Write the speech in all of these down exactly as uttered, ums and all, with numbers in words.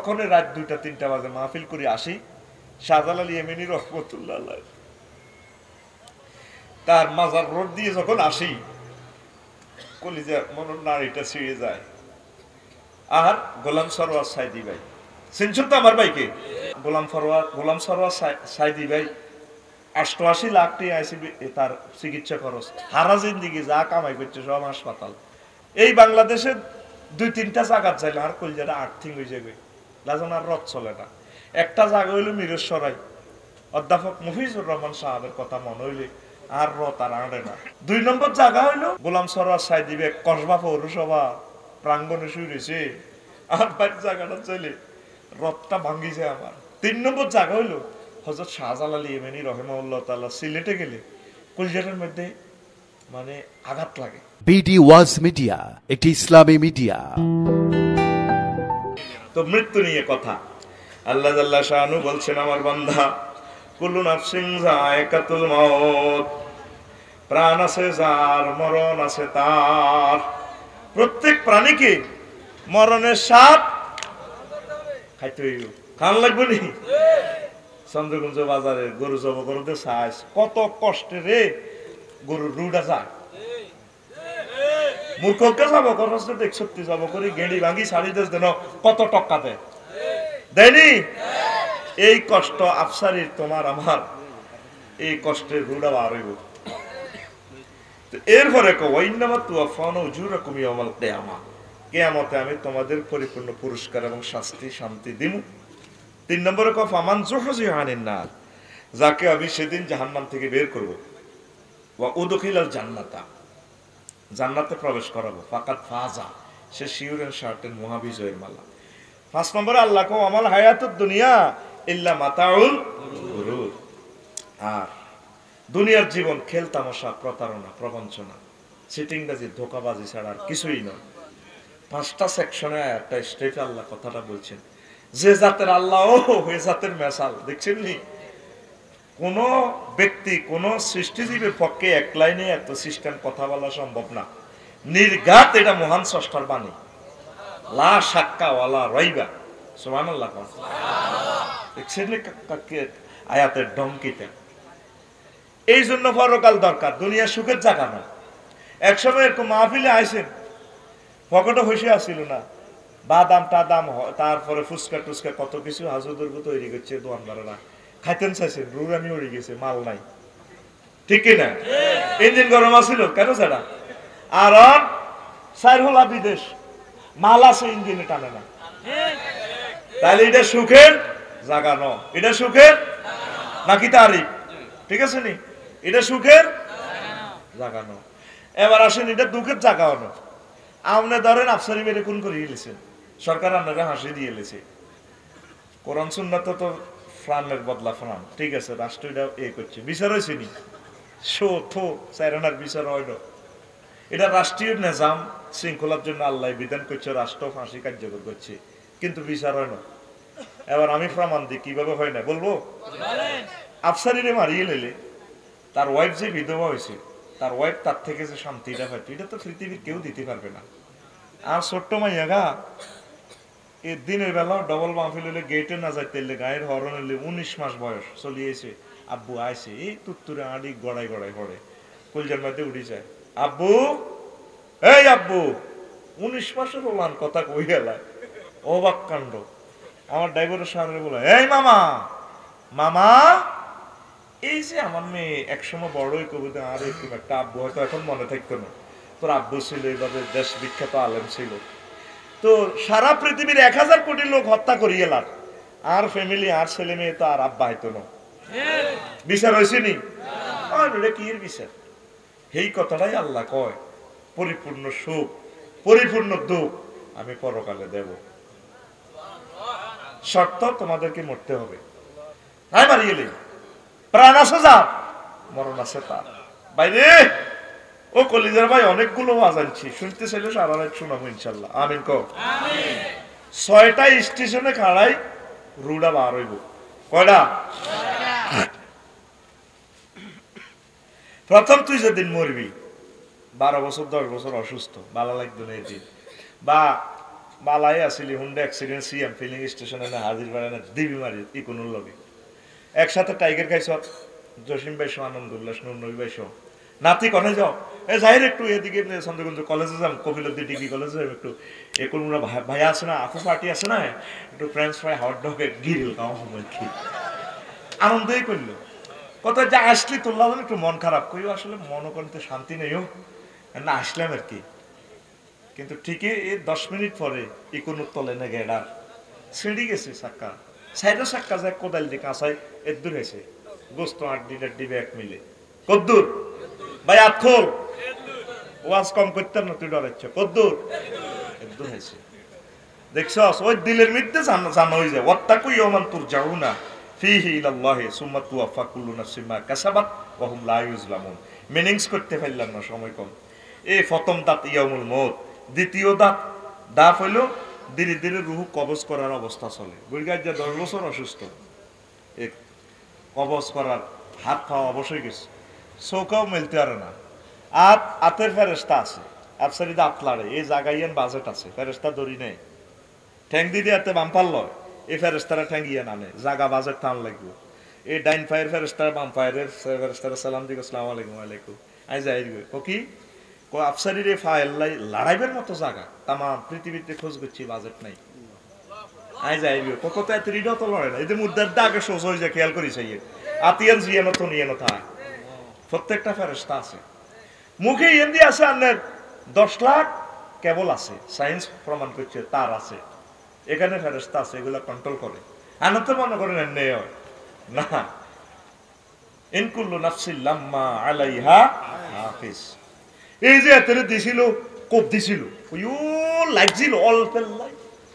ততক্ষণে রাত দুইটা তিনটা বাজে মাহফিল করে আসি শাহজালাল ইয়েমেনি রহমতুল্লাহ আলাইহি তার মাজার রোড দিয়ে যখন আসি কলিজা মনের নাড়িটা ছিঁড়ে যায়। আর গোলাম সরোয়ার সাইদি ভাই চিনছেন তো আমার ভাইকে? গোলাম ফরোয়ার গোলাম সরোয়ার সাইদি ভাই অষ্টআশি লাখ টাকা আইসিবি তার চিকিৎসা খরচ, হারা জিন্দিগি যা কামাই করছে সব হাসপাতাল। এই বাংলাদেশে দুই তিনটা জায়গার চাইলে আর কলজাটা আর্থিং হয়ে যাবে, লাজন আর রথ চলে না। একটা জায়গা হইলো মিরেশ্বরাই, অধ্যাপক মফিজুর রহমান সাহেবের কথা মনে হইলে আর রথ আর আড়ে না। দুই নম্বর জায়গা হইলো গোলাম সরোয়ার সাইদি ভাই কসবা পৌরসভা প্রাঙ্গণে শুয়েছে, আর বাড়ির জায়গাটা চলে রথটা ভাঙ্গিছে আমার। তিন নম্বর জায়গা হইলো হযরত শাহজালাল ইয়েমেনি রহিমাহুল্লাহ তাআলা সিলেটে গেলে কলজাটার মধ্যে মানে আঘাত লাগে। বিডি ওয়াজ মিডিয়া একটি ইসলামী মিডিয়া। তো মৃত্যু নিয়ে কথা, আল্লাহ জাল্লা শাআনু বলছেন আমার বান্দা কুল্লু নাফসিন যায়কাতুল মাউত, প্রাণ আছে যার মরণ আছে তার। প্রত্যেক প্রাণীকে মরণের স্বাদ খাইতে হইব, খান লাগবে নি। চন্দ্রগঞ্জ বাজারে গরু জব করতে চাইছ কত কষ্টে রে গরুর রুডা যায়, মূর্খকে যাব করতে দেখ সত্যি যাব করি গেঁড়ি ভাঙি শাড়ি দেশ দেন কত টক্কা দেয় দেয়নি। এই কষ্ট আফসারির তোমার আমার, এই কষ্টের রুডা বার হইব। এরপরে কিয়ামতে আমি তোমাদের পরিপূর্ণ পুরস্কার এবং শাস্তি শান্তি দিব। তিন নম্বরে ক ফামান যুহজিহা আনিন নার, যাকে আমি সেদিন জাহান্নাম থেকে বের করব, ওয়া উদখিলাল জান্নাতা, জান্নাতে প্রবেশ করাবো, ফাকাত ফাজা, সে শিওর এন্ড শার্টেন মহাবিজয়ের মালা। পাঁচ নম্বরে আল্লাহ কো আমাল হায়াতুদ দুনিয়া ইল্লা মাতাউল গুরুর, আর দুনিয়ার জীবন খেল তামাশা প্রতারণা প্রবঞ্চনা চিটিংবাজি ধোঁকাবাজি ছাড়া আর কিছুই নয়। পাঁচটা সেকশনে একটা স্টেটে আল্লাহ কথাটা বলছেন, যে জাতের আল্লাহ ও ওই জাতের মেসাল দেখছেন নি। কোন ব্যক্তি কোন সৃষ্টিজীবীর পক্ষে এক লাইনে এত সিস্টেম কথা বলা সম্ভব না, নির্ঘাত এটা মহান স্রষ্টার বাণী, লা শাক্কা ওয়ালা রাইবা। সুবহানাল্লাহ, দেখছেন আয়াতের ডঙ্কিতে। এই জন্য পরকাল দরকার, দুনিয়া সুখের জায়গা না। একসময় এরকম মাহফিলে আইসেন, পকেটে হইসে আসছিল না, বাদাম টাদাম তারপরে ফুচকা টুচকা কত কিছু হাজুদুর্গ তৈরি করছে দোয়ানদারেরা, খাইতেন চাইছেন, রুরানি উড়ে গেছে, মাল নাই, ঠিক কিনা? ইঞ্জিন গরম আছিল কেন ছাড়া, আর চার হলা বিদেশ, মাল আছে ইঞ্জিনে টানে না। তাহলে এটা সুখের জায়গা ন, এটা সুখের নাকি তারিফ? ঠিক আছে নি, এটা সুখের জায়গা ন। এবার আসেন এটা দুঃখের জায়গা ন। আপনি ধরেন আফসারি মেরে কোন করে গেলেছেন, সরকার আপনাকে হাসি দিয়ে এলেছে, কোরআন সুন্নাত তো ফ্রানের বদলা ফ্রান, ঠিক আছে, রাষ্ট্র এটা এ করছে, বিচার হয়েছে নি, শো থো চাইরানার বিচার হয় না। এটা রাষ্ট্রীয় নিজাম শৃঙ্খলার জন্য আল্লাহ বিধান করছে, রাষ্ট্র ফাঁসি কার্যকর করছে, কিন্তু বিচার হয় না। এবার আমি প্রমাণ দিই কিভাবে হয় না, বলবো। আফসারিরে মারিয়ে নিলে তার ওয়াইফ যে বিধবা হয়েছে, তার ওয়াইফ তার থেকে যে শান্তিটা পাইতো, এটা তো পৃথিবীর কেউ দিতে পারবে না। আর ছোট্ট মাইয়াগা এই দিনের বেলা ডবল মাহফিল হলে গেটে না যাইতে গায়ের হরণ হলে উনিশ মাস বয়স চলিয়েছে, আব্বু আইছে, এই তুত্তুরে আড়ি গড়াই গড়াই পড়ে, কলজার মধ্যে উঠে যায়, আব্বু এই আব্বু, উনিশ মাসের ওলান কথা কই গেলায়, অবাক কাণ্ড। আমার ড্রাইভারের সামনে বলে, এই মামা মামা, এই যে আমার মেয়ে একসময় বড়ই কবিতা, আর এরকম একটা আব্বু হয়তো এখন মনে থাকতো না, তোর আব্বু ছিল এইভাবে দেশ বিখ্যাত আলেম ছিল, তো সারা পৃথিবীর এক হাজার কোটি লোক হত্যা করিয়ে এলাম, আর ফ্যামিলি আর ছেলে মেয়ে তো আর আব্বা হইতো না, বিচার হয়েছে নি? কি এর বিচার? এই কথাটাই আল্লাহ কয়, পরিপূর্ণ সুখ পরিপূর্ণ দুঃখ আমি পরকালে দেব, শর্ত তোমাদেরকে মরতে হবে। তাই মারিয়ে প্রাণ আছে যা, মরণ আছে তার। বাইরে ও কলিজার ভাই, অনেকগুলো ওয়াজ আনছি, শুনতে চাইলে সারা রাত শোনাবো ইনশাল্লাহ। আমিন কও। ছয়টা স্টেশনে খাড়াই রুডা বার হইব, কয়টা? প্রথম তুই যেদিন মরবি, বারো বছর দশ বছর অসুস্থ, ভালো লাগতো না এদিন, বা বালাই আসিলি হুন্ডা অ্যাক্সিডেন্ট সিএম ফিলিং স্টেশনে না হাজির বাড়ে না দিবি মারি ইকোনোর লগে একসাথে টাইগার খাইছ জসিম ভাইসো আনন্দুল্লাহ নুর নবী ভাইসো নাতি কনে যাও এ যাই একটু এদিকে চন্দ্রগঞ্জ কলেজে যাম কপিলদ্দি ডিগ্রি কলেজে যাম একটু এখন ভাই আছে না আপু পার্টি আছে না একটু French fry hot dog grill খাওয়া সময় কি আনন্দই করলো কত যা আসলি তোল্লা একটু মন খারাপ কইও আসলে মনে করতে শান্তি নেইও না আসলাম আর কি কিন্তু ঠিকই এই দশ মিনিট পরে ইকোনোর তলে না গেডার ছিঁড়ি গেছে চাক্কা সাইডে চাক্কা যায় কোদাল দিয়ে কাঁচায় এর দূর হয়েছে গোস্ত আড্ডি টাড্ডি ব্যাগ মিলে কদ্দুর ভাই আত খোল ওয়াজ কম করতাম না তুই ডরাচ্ছ কদ্দুর এর দূর হয়েছে দেখছস ওই দিলের মধ্যে জানা হয়ে যায় ওয়াত্তাকু ইয়াওমান তুরজাউনা ফিহি ইলাল্লাহি সুম্মা তুওয়াফা কুল্লু নাফসিন মা কাসাবাত ওয়া হুম লা ইউজলামুন মিনিংস করতে পারলাম না সময় কম এই প্রথম দাঁত ইয়াউমুল মউত দ্বিতীয় দাঁত দাঁত হইল ধীরে ধীরে রুহ কবজ করার অবস্থা চলে বুড়িগার যে দশ বছর অসুস্থ এক কবজ করার হাত খাওয়া অবশ্যই গেছে চৌকাও মেলতে পারে না আত আতের ফেরেস্তা আছে আপসারি দাঁত লাড়ে এই জায়গায় বাজেট আছে ফেরেস্তা দড়ি নেই ঠ্যাং দিদি এতে বাম্পার লয় এই ফেরেস্তারা ঠ্যাং ইয়ে নামে জাগা বাজেট টান লাগবে এই ডাইন ফায়ার ফেরেস্তার বাম ফায়ারের ফেরেস্তারা সালাম দিকে আসসালামু আলাইকুম ওয়ালাইকুম আই যাই ও কি কো আফসারির এই ফাইল লড়াইবের মতো জায়গা তামাম পৃথিবীতে খোঁজ করছি বাজেট নাই আই যাই কত তো এত রিডও তো লড়ে না এই যে মুদ্রার দাগে সোজ হয়ে যায় খেয়াল করিস এই আতিয়ান জিয়ানো তো নিয়ে না থাক প্রত্যেকটা ফেরেস্তা আছে মুখে এমনি আছে আপনার দশ লাখ কেবল আছে সায়েন্স প্রমাণ করছে তার আছে এখানে ফেরেস্তা আছে এগুলা কন্ট্রোল করে আনন্দ মনে করেন এমনি হয় না ইনকুল্লু নাফসিল লাম্মা আলাইহা হাফিজ এই যে এতে দিছিল কোপ দিছিল ওইও লাগছিল অল্পের লাই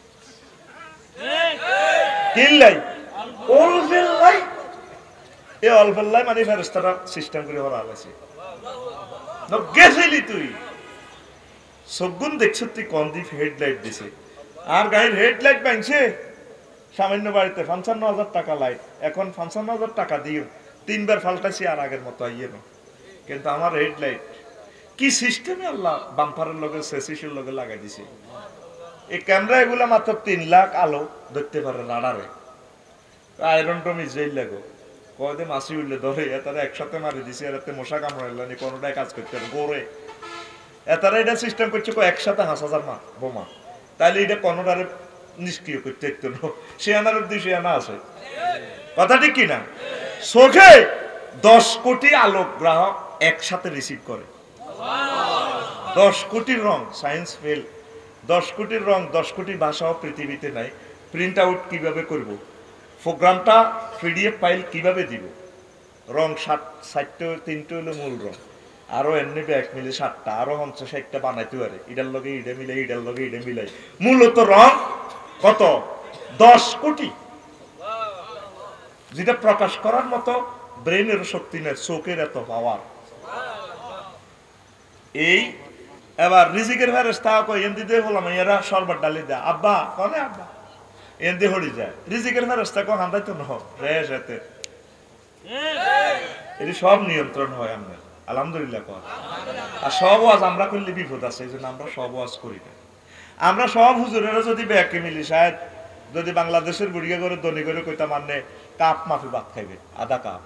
কিল্লাই অল্পের লাই এই অল্পের লাই মানে ফেরেস্তারা সিস্টেম করে হরা আছে গেছিলি তুই সবগুন দেখছো তুই কম দ্বীপ হেডলাইট দিছে আর গাড়ির হেডলাইট ভাঙছে সামান্য বাড়িতে পঞ্চান্ন হাজার টাকা লাইট এখন পঞ্চান্ন হাজার টাকা দিও তিনবার ফাল্টাইছি আর আগের মতো আইয়ে না কিন্তু আমার হেডলাইট কি সিস্টেমে আল্লাহ বাম্পারের লগে সেসিসের লগে লাগাই দিছে এই ক্যামেরা এগুলা মাত্র তিন লাখ আলো ধরতে পারে রাডারে আয়রন টমি জেল লাগো কয়দিন মাসি উঠলে ধরে এতারা একসাথে মারি দিছে এরাতে মশা কামড়াইলা নি কোনোটাই কাজ করতে পারে গড়ে এতারা এটা সিস্টেম করছে একসাথে হাঁস হাজার মা বোমা তাহলে এটা কোনোটারে নিষ্ক্রিয় করতে একটু সে আনার উদ্দেশ্যে আনা আছে কথা ঠিক কিনা চোখে দশ কোটি আলোক গ্রাহক একসাথে রিসিভ করে দশ কোটির রং সায়েন্স ফেল দশ কোটির রং দশ কোটি ভাষাও পৃথিবীতে নাই প্রিন্ট আউট কিভাবে করব প্রোগ্রামটা পিডিএফ ফাইল কিভাবে দিব রং সাত ষাটটা তিনটে হলো মূল রং আরো এমনি ব্যাগ মিলে সাতটা আরো পঞ্চাশ ষাটটা বানাইতে পারে ইডার লগে ইডে মিলে ইডার লগে ইডে মিলাই মূলত রং কত দশ কোটি যেটা প্রকাশ করার মতো ব্রেনের শক্তি নেই চোখের এত পাওয়ার এই এবার রিজিকের ফেরেশতা কই এন্দি দে হলাম এরা শরবত ডালি দে আব্বা কোনে আব্বা এন্দি হড়ি যায় রিজিকের ফেরেশতা কো হান্দাই তো নহ রেশ এতে এটি সব নিয়ন্ত্রণ হয় আমরা আলহামদুলিল্লাহ কর আর সব ওয়াজ আমরা করলে বিপদ আছে এইজন্য আমরা সব ওয়াজ করি না আমরা সব হুজুরেরা যদি ব্যাকে মিলি শায়দ যদি বাংলাদেশের বুড়িয়া করে দনি করে কইতা মানে কাপ মাফি ভাত খাইবে আধা কাপ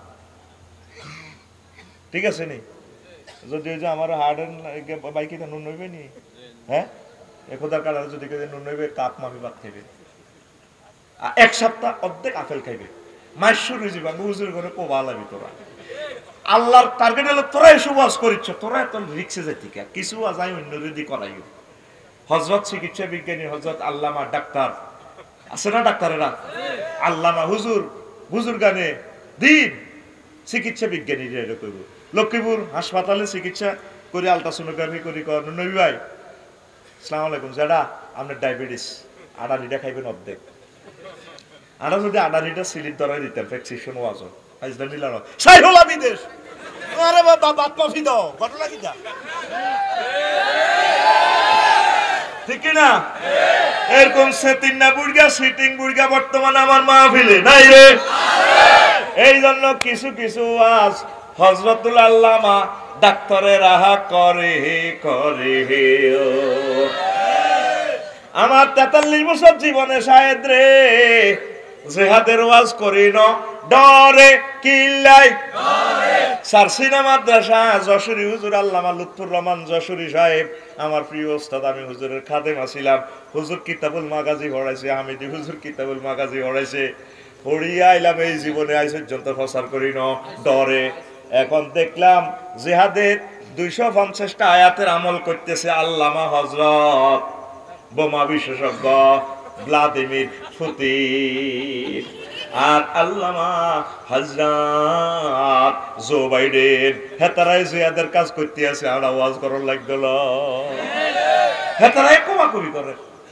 ঠিক আছে নি যদি যে আমার হার্ডের বাইকে নুন নইবে নি হ্যাঁ একদার কালার যদি কে নুন নইবে কাপ মাফি ভাত খাইবে এক সপ্তাহ অর্ধেক আপেল খাইবে মাইশুর হয়ে যাবে হুজুর করে কোবা লাগবে তোরা আল্লাহর টার্গেট হলো তোরা এসব ওয়াজ করিচ্ছ তোরা এত রিক্সে যাইতি কে কিছু ওয়াজ আই অন্য রেডি করাইও হযরত চিকিৎসা বিজ্ঞানী হযরত আল্লামা ডাক্তার আছে না ডাক্তারেরা আল্লামা হুজুর হুজুর গানে দিন চিকিৎসা বিজ্ঞানী রে কইব লক্ষ্মীপুর হাসপাতালে চিকিৎসা করে আলট্রাসোনোগ্রাফি করি কর নবী ভাই আসসালামু আলাইকুম যারা আপনার ডায়াবেটিস আড়া লিটার খাইবেন অর্ধেক আড়া যদি আড়া লিটার সিলিপ ধরাই দিতেন প্রেসক্রিপশন ওয়াজ আইজদা মিলানো সাইহলা বিদেশ আরে বাবা বাত কফি দাও ঘটনা কি যা ঠিক না এরকম সেতিন না বুড়গা সিটিং বুড়গা বর্তমানে আমার মাহফিলে নাই রে এই জন্য কিছু কিছু ওয়াজ হযরতুল আল্লামা ডাক্তারের রাহা করে হে করে হে আমার তেতাল্লিশ বছর জীবনে শায়েদ রে জিহাদের ওয়াজ করি ন ডরে কিল্লাই সারসিনা মাদ্রাসা যশোরী হুজুর আল্লামা লুৎফুর রহমান যশোরী সাহেব আমার প্রিয় ওস্তাদ, আমি হুজুরের খাদেম আছিলাম। হুজুর কিতাবুল মাগাজি পড়াইছে, হামিদি হুজুর কিতাবুল মাগাজি পড়াইছে, পড়িয়া আইলাম এই জীবনে আই পর্যন্ত প্রচার করি ন ডরে। এখন দেখলাম জিহাদের দুইশো পঞ্চাশটা আয়াতের আমল করতেছে আল্লামা হযরত বোমা বিশেষজ্ঞ ভ্লাদিমির পুতিন আর আল্লামা হযরত জো বাইডেন। হেতারাই জিহাদের কাজ করতে আছে, আর আওয়াজ করার লাগল, হেতারাই কমা কবি করে।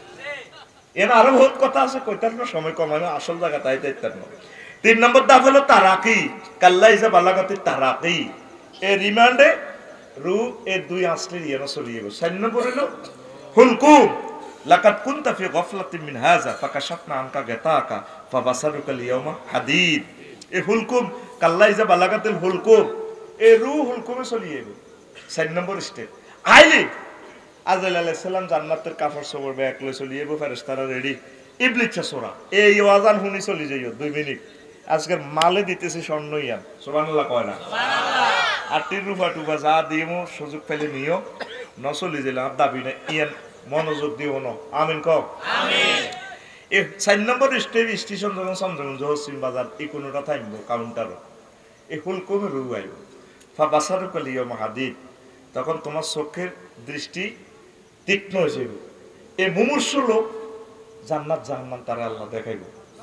এর আরো বহুত কথা আছে, কইতার না সময় কমানো, আসল জায়গা তাই তাইতার না। তিন নম্বর দাফ হলো তারাকি, কাল্লা ইজা বালাগাতি তারাকি। এ রিমান্ডে রু এর দুই আসলের ইয়ানো চলিয়ে গেল। চার নম্বর হলো হুলকুম, লাকাদ কুনতা ফি গাফলাতিন মিন হাযা ফাকাশাফনা আনকা গাতাকা ফাবাসারুকা আল-ইয়াওমা হাদিদ। এ হুলকুম কাল্লা ইজা বালাগাতিল হুলকুম, এ রু হুলকুমে চলিয়ে গেল। চার নম্বর স্টেপ আইলি আজরাইল আলাইহিস সালাম জান্নাতের কাপড় চোপড় ব্যাগ লই চলিয়ে গেল, ফেরেশতারা রেডি। ইবলিস সোরা এই ওয়াজান হুনি চলি যাইও দুই মিনিট। আজকের মালে দিতেছি স্বর্ণ ইয়ান, সুবহানাল্লাহ কয় না? আর তিন রূপা টুপা যা দিমো সুযোগ পেলে নিও, ন চলি যাইলাম দাবি না ইয়ান, মনোযোগ দিও ন। আমিন কও আমিন। এ চার নম্বর স্টেপ স্টেশন যখন চন্দ্রগঞ্জ হসিম বাজার এই কোনোটা থাকবো কাউন্টারও, এই হুলকুমে রু আইব ফাবাসারুকা আল-ইয়াওমা হাদিদ। তখন তোমার চোখের দৃষ্টি তীক্ষ্ণ হয়ে যাবে। এই মুমূর্ষু লোক জান্নাত জাহান্নাম তারা আল্লাহ দেখাইব।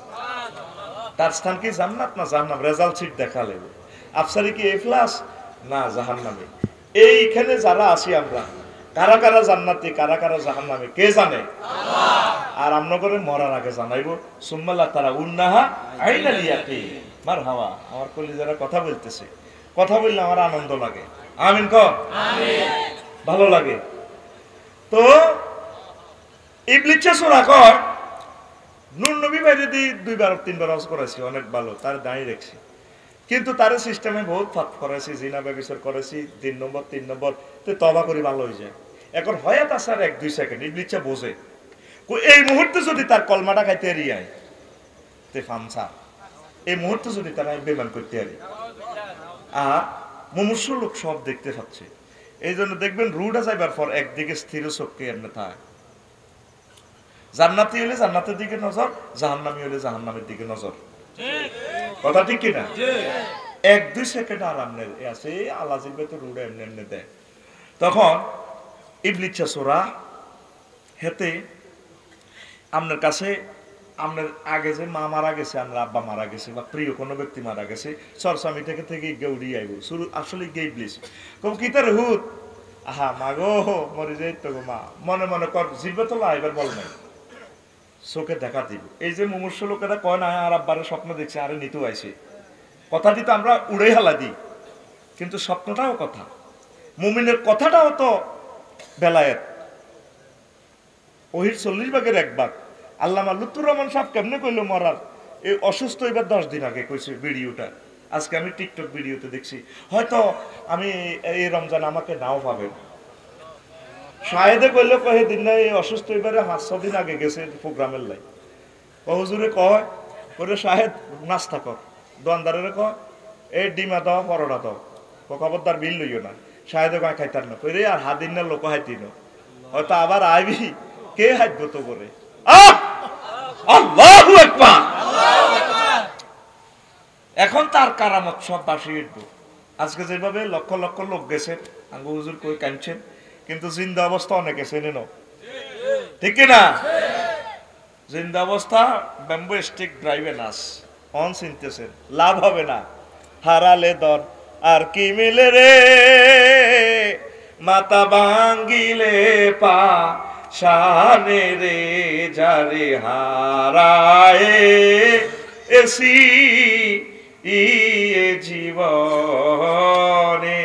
তার স্থান কি জান্নাত না জাহান্নাম, রেজাল্ট শিট দেখা লাগবে। আফসারি কি এ প্লাস না জাহান্নামে। এইখানে যারা আছি আমরা, কারা কারা জান্নাতি কারা কারা জাহান্নামে কে জানে? আর আমরা করে মরার আগে জানাইব। সুম্মাল্লাহ তারা উন্নাহা আইনাল ইয়াকিন। মারহাবা, আমার কলিজারা কথা বলতেছে, কথা বললে আমার আনন্দ লাগে। আমিন কও আমিন, ভালো লাগে। তো ইবলিস সূরা কয় নূর নবী বাইরে দি দুইবার তিনবার হজ করেছি, অনেক ভালো, তার দাঁড়িয়ে রাখছি, কিন্তু তার সিস্টেমে বহুত ফাঁক করেছি, জিনা ব্যভিচার করেছি, তিন নম্বর তিন নম্বর তো তবা করি ভালো হয়ে যায়। এখন হয়াত আসার এক দুই সেকেন্ড ইবলিস বোঝে এই মুহূর্তে যদি তার কলমাটা খাইতে এরিয়ায় তে ফানসা, এই মুহূর্তে যদি তারা বেমান করতে পারি। আর মুমূর্ষু লোক সব দেখতে পাচ্ছে, এই জন্য দেখবেন রুডা যাইবার পর একদিকে স্থির চোখকে এমনি থাকে। জান্নাতি হলে জান্নাতের দিকে নজর, জাহান্নামী হলে জাহান্নামের দিকে নজর। কথা ঠিক কিনা? এক দুই সেকেন্ড আরাম নেই আছে, আল্লাহ জিলবে তো রুডা এমনি এমনি দেয়। তখন ইবলিস সূরা হেতে আপনার কাছে আপনার আগে যে মা মারা গেছে, আপনার আব্বা মারা গেছে, বা প্রিয় কোনো ব্যক্তি মারা গেছে, সরস্বামী থেকে থেকে গৌড়ি আইব শুরু আসলে গে ইবলিস কম কি তার হুত আহা মা গো মরে যাই তো গো মা, মনে মনে কর জিলবে তো এবার বল নাই, চোখে দেখা দিব। এই যে মুমূর্ষু লোকেরা কয় না আর আব্বারে স্বপ্ন দেখছে, আরে নিতু আইছে, কথাটি তো আমরা উড়ে হালা দিই, কিন্তু স্বপ্নটাও কথা, মুমিনের কথাটাও তো বেলায়েত। ওহির চল্লিশ ভাগের এক ভাগ। আল্লামা লুৎফুর রহমান সাহেব কেমনে কইলো মরার, এই অসুস্থ এবার দশ দিন আগে কইছে ভিডিওটা, আজকে আমি টিকটক ভিডিওতে দেখছি। হয়তো আমি এই রমজান আমাকে নাও পাবেন। শাহেদে কইলো কহে দিন না এই অসুস্থ এবারে পাঁচ ছ দিন আগে গেছে প্রোগ্রামের লাই। হুজুরে কয় করে শাহেদ নাস্তা কর, দোয়ানদারের কয় এই ডিমা দাও পরোটা দাও, খবরদার বিল লইও না। শাহেদে কয় খাইতার না, কই রে আর হাদিন না লোক হাইতিন, হয়তো আবার আইবি কে হাইব তো করে। আল্লাহু আকবার। এখন তার কারামত সব বাসিয়ে উঠবো। আজকে যেভাবে লক্ষ লক্ষ লোক গেছে আঙ্গু হুজুর কই কাঁদছেন, কিন্তু জিন্দা অবস্থা অনেকে চেনে না, ঠিক না? জিন্দা অবস্থা ব্যাম্বু স্টিক ড্রাইভে নাস অন চিনতেছেন, লাভ হবে না, হারালে দর আর কি মিলে রে, মাতা ভাঙ্গিলে পা শানে রে, যারে হারায় এসি ইয়ে জীবনে।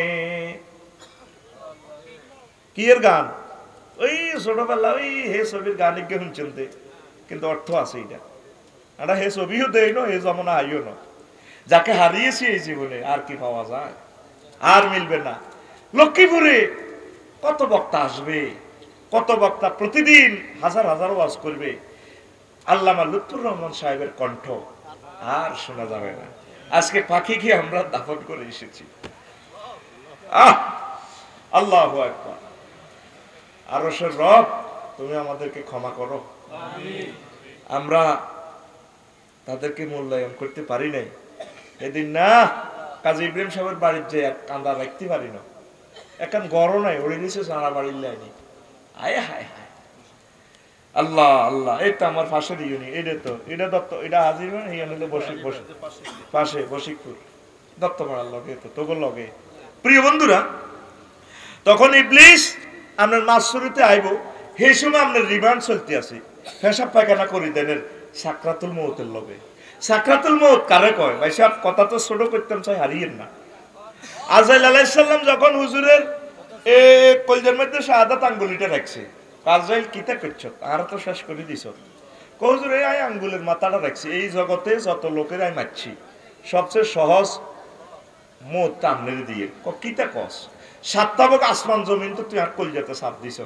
কি এর গান? ওই ছোটবেলা ওই হে ছবির গান কে শুনছেন, কিন্তু অর্থ আছে এটা, এটা হে ছবিও দেয় না, হে জমনা আইও না। যাকে হারিয়েছি এই জীবনে আর কি পাওয়া যায়, আর মিলবে না। লক্ষ্মীপুরে কত বক্তা আসবে, কত বক্তা প্রতিদিন হাজার হাজার ওয়াজ করবে, আল্লামা লুৎফুর রহমান সাহেবের কণ্ঠ আর শোনা যাবে না। আজকে পাখিকে আমরা দাফন করে এসেছি। আহ আল্লাহু আকবার। আরশের রব, তুমি আমাদেরকে ক্ষমা করো। আমরা তাদেরকে মূল্যায়ন করতে পারি নাই এদিন। না, কাজী ইব্রাহিম সাহেবের বাড়ির যে কান্দা রাখতে পারি না, এখন গরম নাই, ওড়ে নিচে সারা বাড়ির লাইনি। আয় হায় হায়, আল্লাহ আল্লাহ। এই তো আমার পাশের ইউনি, এটা তো এটা দত্ত, এটা হাজির হলে বসিক বসে পাশে বসিকপুর দত্তপাড়ার লগে, তো তোগর লগে। প্রিয় বন্ধুরা, তখন ইবলিস আপনার মাসুরিতে আইব, সেই সময় আপনার রিমান্ড চলতে আছে, পেশাব পায়খানা করি দেনের সাকরাতুল মৌতের লগে। সাকরাতুল মৌত কারে কয় ভাই সাহেব? কথা তো ছোট করতাম চাই, হারিয়েন না। আজরাইল আলাইহিস সালাম যখন হুজুরের এ কলজার মধ্যে শাহাদাত আঙ্গুলিটা রাখছে, আজরাইল কিতা করছো? আর তো শেষ করে দিছ। হুজুর এই আই আঙ্গুলের মাথাটা রাখছি, এই জগতে যত লোকের আমি মারছি সবচেয়ে সহজ মৌত টামনে দিয়ে। কিতা কস? সাতটা বক আসমান জমিন তো তুই আর কলজাতে সাপ দিছ,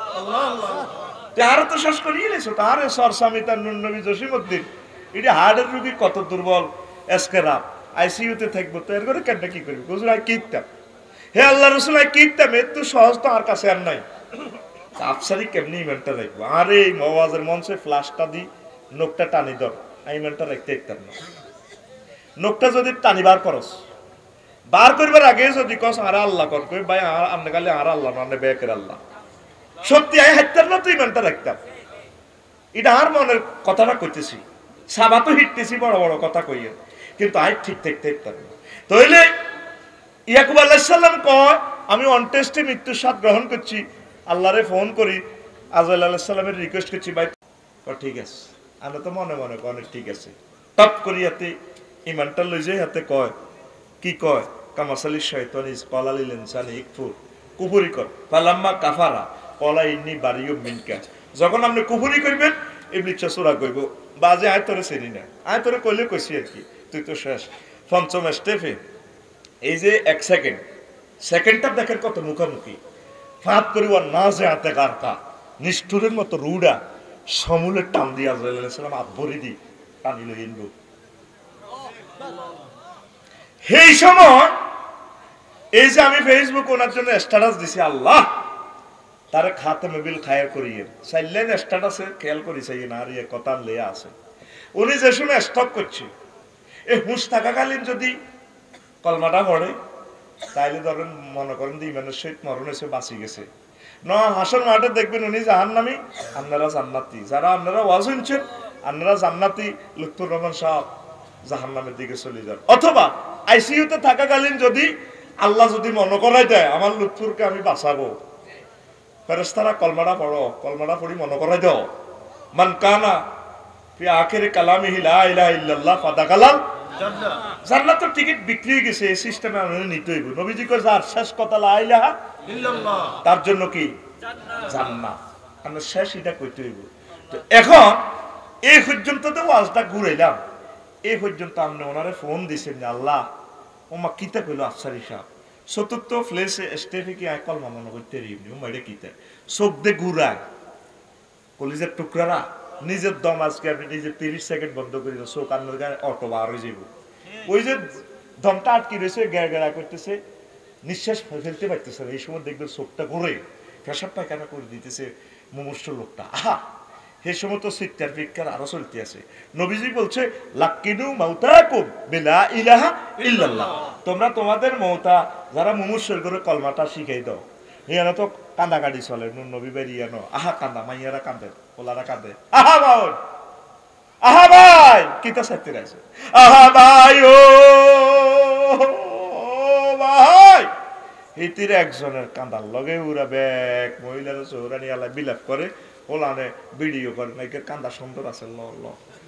আর তো শেষ করিয়ে লেছো। তার সরসামি তার নবী জসিমউদ্দিন, এটা হার্টের রোগী কত দুর্বল, এসকেরা আইসিইউতে থাকবো, তো এর করে কেনটা কি করবি? হুজুর আই কিতাম, হে আল্লাহ রসুল আই কিতাম, এর তো সহজ তো আর কাছে আর নাই। আফসারি কেমনি ইমেন্টটা রাখবো? আরে এই মওয়াজের মঞ্চে ফ্লাশটা দি নোকটা টানি ধর, ইমেন্টটা রাখতে একতাম না। নোকটা যদি টানিবার করস, বার করবার আগে যদি কস আর আল্লাহ কর, কই ভাই আপনি খালি আর আল্লাহ মানে বেকের আল্লাহ, সত্যি আই হাইতাম না, তো ইমেন্টটা রাখতাম। এটা আর মনের কথাটা কইতেছি, সাবা তো হিটতেছি বড় বড় কথা কইয়ে, কিন্তু আই ঠিক থাকতে থাকতাম না। তাইলে ইয়াকুব আলাইহিস সালাম কয়, আমি অনটেস্টে মৃত্যুর স্বাদ গ্রহণ করছি, আল্লাহরে ফোন করি, আজরাইল আলাইহিস সালামের রিকোয়েস্ট করছি, ভাই ঠিক আছে। আমরা তো মনে মনে কয় অনেক ঠিক আছে, টপ করি হাতে ইমানটা লই যাই হাতে, কয় কি কয়? কামাসালি শয়তান ইজ ক্বালা লিল ইনসানি ইকফুর, কুফরি কর। ফালাম্মা কাফারা ক্বালা ইন্নী বারিয়ুম মিনকা, যখন আপনি কুফরি করবেন ইবলিস সূরা কইব, বাজে আয় তোরে চিনি না, আয় তোরে কইলে কইছি আর কি, তুই তো শেষ। পঞ্চম স্টেপে এই যে এক সেকেন্ড, সেকেন্ডটা দেখেন কত মুখামুখি, ফাঁদ করি ওর না যে হাতে গারকা, নিষ্ঠুরের মতো রুডা সমূলের টান দিয়া আজরাইল আলাইহিস সালাম আব্বরি দি টানি লই ইনবো। সেই সময় এই যে আমি ফেসবুক ওনার জন্য স্ট্যাটাস দিছি, আল্লাহ তারে খাতেমে বিল খায়ের করিয়ে চাইলেন স্ট্যাটাসে খেয়াল করি চাই না, আর ইয়ে কথা লেয়া আছে। উনি যে সময় স্টক করছে, এই হুঁশ থাকাকালীন যদি কলমাটা পড়ে, তাইলে ধরেন মনে করেন যে ইমানের সহিত মরণ এসে বাঁচি গেছে। ন হাসর মাঠে দেখবেন উনি জাহান্নামী, আপনারা জান্নাতি। যারা আপনারা ওয়াজ শুনছেন আপনারা জান্নাতি, লুৎফুর রহমান সাহেব জাহান্নামের দিকে চলে যান। অথবা আইসিইউতে থাকাকালীন যদি আল্লাহ যদি মনে করাই দেয় আমার লুৎফুরকে আমি বাঁচাবো, ফেরেশতারা কলমাটা পড়ো, কলমাটা পড়ি মনে করাই দাও, মান কানা ফি আখিরি কালামিহি লা ইলাহা ইল্লাল্লাহ ফাদাখালাল জান্নাহ। জান্নাতের টিকিট বিক্রি হয়ে গেছে, এই সিস্টেমে আমরা নিতে হইব। নবীজি কয় যার শেষ কথা লা ইলাহা ইল্লাল্লাহ, তার জন্য কি জান্নাত। আমরা শেষ এটা কইতে হইব। তো এখন এই পর্যন্ত তো ওয়াজটা ঘুরাইলাম, এই পর্যন্ত আপনি ওনারে ফোন দিছেন যে আল্লাহ ওমা কিতা কইলো আফসারি সাহেব, চতুর্থ ফ্লেসে স্টেফে কি আইকল মনে করতে রিবনি ও মাইরে কিতা চোখ দে ঘুরায় কলিজের টুকরারা নিজের দম। আজকে আপনি নিজে তিরিশ সেকেন্ড বন্ধ করে দাও, চোখ আপনার গায়ে অটো বার হয়ে যাব। ওই যে দমটা আটকে রয়েছে, গেড়া গেড়া করতেছে, নিঃশ্বাস ফেলতে পারতেছে না, এই সময় দেখবেন চোখটা ঘুরে পেশাব পায়খানা করে দিতেছে মুমূর্ষ লোকটা। আহা, সেই সময় তো চিৎকার ফিৎকার আরো চলতে আছে। নবীজি বলছে লাক্কিনু মাউতাকুম বিলা ইলাহা ইল্লাল্লাহ, তোমরা তোমাদের মৌতা যারা মুমূর্ষের করে কলমাটা শিখাই দাও। ইয়ানো তো কান্দাকাটি চলে, নুন নবী বেরিয়ানো, আহা কান্দা, মাইয়ারা কান্দে, ওলারা কান্দে, আহা ভাই আহা ভাই কিতা সাথে আছে, আহা ভাই ও ভাই। এই তীরে একজনের কান্দার লগে উড়া ব্যাগ মহিলার চৌরানি আলা বিলাপ করে, ওলানে ভিডিও করে, নাকি কান্দা সুন্দর আছে। ল ল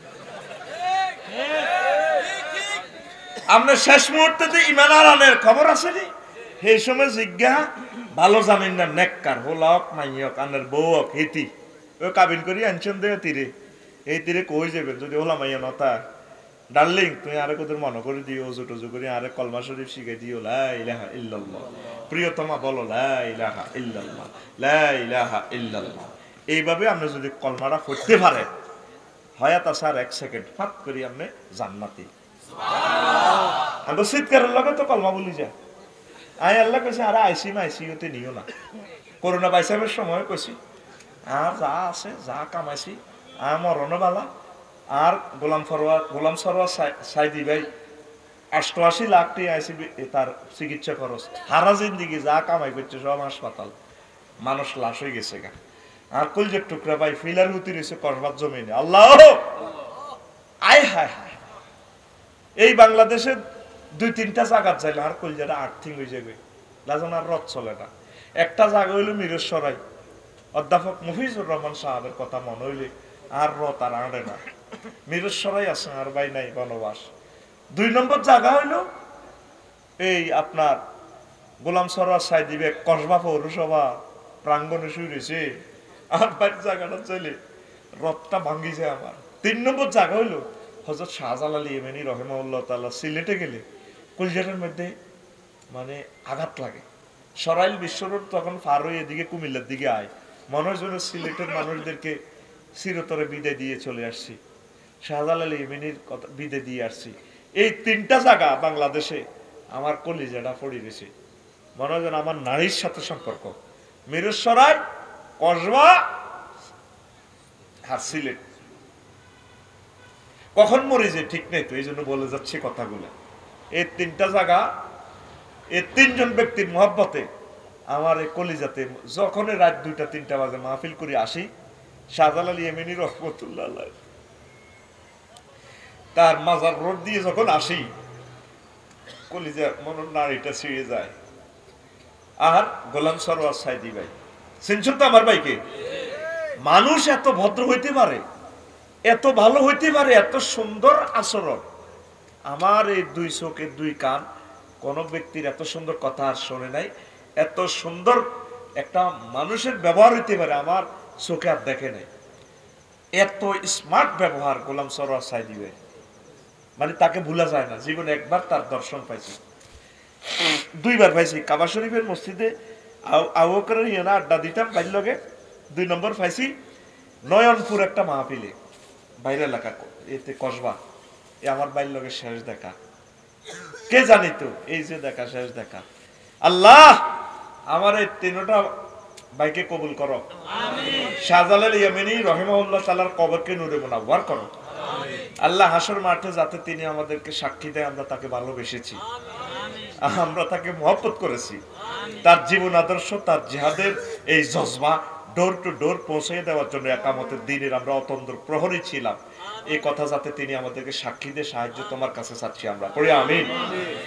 আমরা শেষ মুহূর্তে যে ইমান আনের খবর আছে নি, সেই সময় জিজ্ঞা ভালো জামিন না নেককার হোলাক মাইয়ক আনের বউক হেতি ও কাবিন করি আনছেন দে তীরে, এই তীরে কই যাবেন যদি হোলা মাইয়া নতা ডার্লিং তুমি আরে কোদের মনে করে দিও, ওজু টজু করে আরে কলমা শরীফ শিখে দিও, লা ইলাহা ইল্লাল্লাহ। প্রিয়তমা বলো লা ইলাহা ইল্লাল্লাহ, লা ইলাহা ইল্লাল্লাহ। এইভাবে আপনি যদি কলমাটা পড়তে পারে, হয়াত আসার এক সেকেন্ড ফাত করি আপনি জান্নাতি। আমি শীতকারের লগে তো কলমা বলি যা। আই আল্লাহ কইছে আরে আইসি মা আইসিউতে নিও না। করোনা বাইসাবের সময় কইছি আর যা আছে যা কামাইছি আর মরণও বালা। আর গোলাম ফরওয়ার গোলাম সরোয়ার সাইদি ভাই অষ্টআশি লাখ টাকা আইসি তার চিকিৎসা খরচ। হারা জিন্দিগি যা কামাই করছে সব হাসপাতাল, মানুষ লাশ হয়ে গেছে গা। আর কলজের টুকরা ভাই ফিলার হুতি রয়েছে কসবার জমিনে। আল্লাহ আয় হায় হায়, এই বাংলাদেশে দুই তিনটা জায়গা চাইলে আর কলজাটা আর্থিং হয়ে যাবে, লাজন আর রথ চলে না। একটা জায়গা হইলো মিরেশ্বরাই, অধ্যাপক মফিজুর রহমান সাহেবের কথা মনে হইলে আর রথ আর আড়ে না। মিরেশ্বরাই আছে আর ভাই নাই বনবাস। দুই নম্বর জায়গা হইলো এই আপনার গোলাম সরোয়ার সাইদি বেগ কসবা পৌরসভা প্রাঙ্গণে শুয়েছে, আর বাড়ির জায়গাটা চলে রথটা ভাঙ্গিছে আমার। তিন নম্বর জায়গা হইলো হযরত শাহজালাল ইয়েমেনি রহিমাহুল্লাহ তাআলা সিলেটে গেলে কলজাটার মধ্যে মানে আঘাত লাগে। সরাইল বিশ্ব রোড তখন পার হয়ে এদিকে কুমিল্লার দিকে আয়, মনে হয় যেন সিলেটের মানুষদেরকে চিরতরে বিদায় দিয়ে চলে আসছি, শাহজালাল ইয়েমেনির কথা বিদায় দিয়ে আসছি। এই তিনটা জায়গা বাংলাদেশে আমার কলিজাটা পড়ে গেছে, মনে হয় যেন আমার নারীর সাথে সম্পর্ক। মিরসরাই, কসবা আর সিলেট। কখন মরে যে ঠিক নেই তো, এই জন্য বলে যাচ্ছে কথাগুলো। এই তিনটা জায়গা, এই তিনজন ব্যক্তির মহব্বতে আমার এই কলিজাতে যখন রাত দুইটা তিনটা বাজে মাহফিল করে আসি, শাহজালাল ইয়েমেনি রহমতুল্লাহ তার মাজার রোড দিয়ে যখন আসি, কলিজা মনের নাড়িটা ছিঁড়ে যায়। আর গোলাম সরোয়ার সাইদি ভাই শুনছেন তো আমার ভাইকে? মানুষ এত ভদ্র হইতে পারে, এত ভালো হইতে পারে, এত সুন্দর আচরণ। আমার এই দুই চোখের দুই কান কোন ব্যক্তির এত সুন্দর কথা আর শোনে নাই, এত সুন্দর একটা মানুষের ব্যবহার হইতে পারে আমার চোখে আর দেখে নাই। এত স্মার্ট ব্যবহার গোলাম সরোয়ার সাইদি ভাই, মানে তাকে ভুলা যায় না। জীবনে একবার তার দর্শন পাইছি, দুইবার পাইছি। কাবা শরীফের মসজিদে আবু বকরের ইয়ানা আড্ডা দিতাম বাইর লগে। দুই নম্বর পাইছি নয়নপুর একটা মাহফিলে, বাইরে এলাকা এতে কসবা। এ আমার বাইর লগে শেষ দেখা, কে জানি তো এই যে দেখা শেষ দেখা। আল্লাহ আমার এই তিনটা ভাইকে কবুল করো, শাহজালাল ইয়েমেনি রহিমাহুল্লাহ তাআলার কবরকে নূরে মুনাওয়ার করো। আল্লাহ হাসর মাঠে যাতে তিনি আমাদেরকে সাক্ষী দেয় আমরা তাকে ভালোবেসেছি, আমরা তাকে মহব্বত করেছি। তার জীবন আদর্শ, তার জিহাদের এই জজবা ডোর টু ডোর পৌঁছে দেওয়ার জন্য একামতের দিনের আমরা অতন্দ্র প্রহরী ছিলাম। এই কথা যাতে তিনি আমাদেরকে সাক্ষী দিয়ে সাহায্য তোমার কাছে চাচ্ছি আমরা, পড়ি আমিন।